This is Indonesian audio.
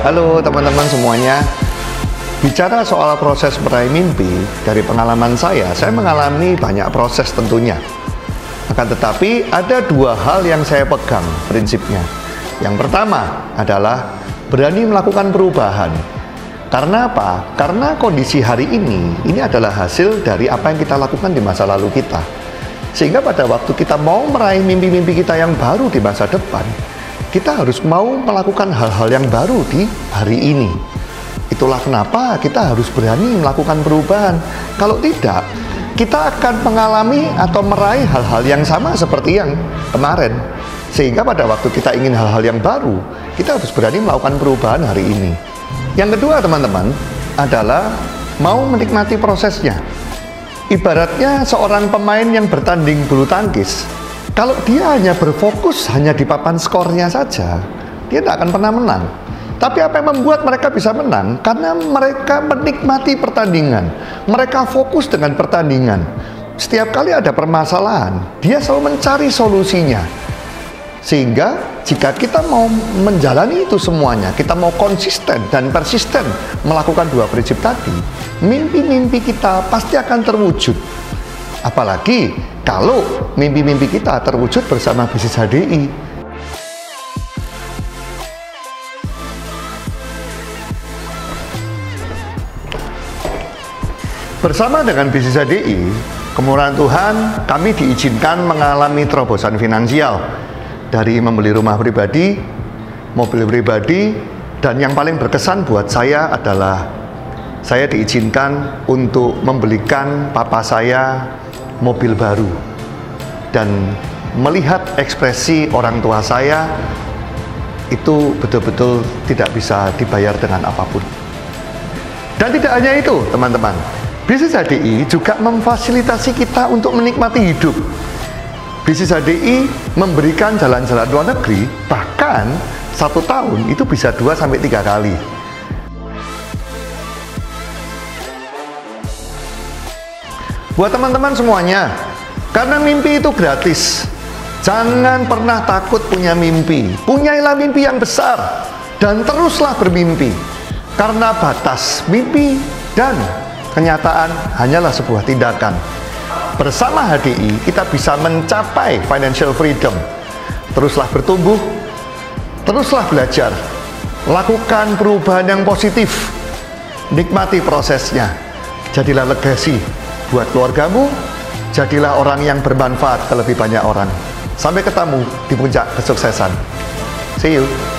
Halo teman-teman semuanya. Bicara soal proses meraih mimpi, dari pengalaman saya mengalami banyak proses tentunya. Akan tetapi ada dua hal yang saya pegang prinsipnya. Yang pertama adalah berani melakukan perubahan. Karena apa? Karena kondisi hari ini adalah hasil dari apa yang kita lakukan di masa lalu kita. Sehingga pada waktu kita mau meraih mimpi-mimpi kita yang baru di masa depan, kita harus mau melakukan hal-hal yang baru di hari ini. Itulah kenapa kita harus berani melakukan perubahan. Kalau tidak, kita akan mengalami atau meraih hal-hal yang sama seperti yang kemarin. Sehingga pada waktu kita ingin hal-hal yang baru, kita harus berani melakukan perubahan hari ini. Yang kedua teman-teman, adalah mau menikmati prosesnya. Ibaratnya seorang pemain yang bertanding bulu tangkis, kalau dia hanya berfokus hanya di papan skornya saja, dia tidak akan pernah menang. Tapi apa yang membuat mereka bisa menang? Karena mereka menikmati pertandingan. Mereka fokus dengan pertandingan. Setiap kali ada permasalahan, dia selalu mencari solusinya. Sehingga jika kita mau menjalani itu semuanya, kita mau konsisten dan persisten melakukan dua prinsip tadi, mimpi-mimpi kita pasti akan terwujud. Apalagi kalau mimpi-mimpi kita terwujud bersama bisnis HDI. Bersama dengan bisnis HDI, kemurahan Tuhan, kami diizinkan mengalami terobosan finansial. Dari membeli rumah pribadi, mobil pribadi, dan yang paling berkesan buat saya adalah saya diizinkan untuk membelikan papa saya mobil baru. Dan melihat ekspresi orang tua saya, itu betul-betul tidak bisa dibayar dengan apapun. Dan tidak hanya itu, teman-teman. Bisnis HDI juga memfasilitasi kita untuk menikmati hidup. Bisnis HDI memberikan jalan-jalan luar negeri, bahkan 1 tahun itu bisa 2-3 kali. Buat teman-teman semuanya, karena mimpi itu gratis, jangan pernah takut punya mimpi. Punyailah mimpi yang besar, dan teruslah bermimpi. Karena batas mimpi dan kenyataan hanyalah sebuah tindakan. Bersama HDI, kita bisa mencapai financial freedom. Teruslah bertumbuh, teruslah belajar, lakukan perubahan yang positif, nikmati prosesnya, jadilah legasi buat keluargamu, jadilah orang yang bermanfaat ke lebih banyak orang. Sampai ketemu di puncak kesuksesan. See you.